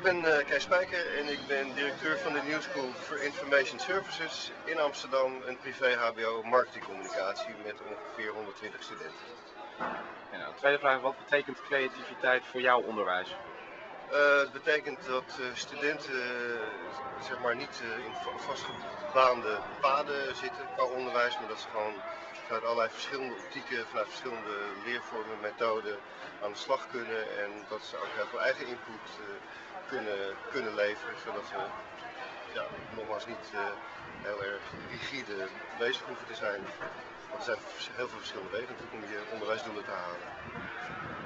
Ik ben Kees Spijker en ik ben directeur van de New School for Information Services in Amsterdam, een privé HBO marketingcommunicatie met ongeveer 120 studenten. En de tweede vraag, wat betekent creativiteit voor jouw onderwijs? Het betekent dat studenten zeg maar niet in vastgebaande paden zitten qua onderwijs, maar dat ze gewoon vanuit allerlei verschillende optieken, vanuit verschillende leervormen, methoden aan de slag kunnen en dat ze ook heel veel eigen input kunnen leveren, zodat we nogmaals niet heel erg rigide bezig hoeven te zijn. Want er zijn heel veel verschillende wegen natuurlijk om je onderwijsdoelen te halen.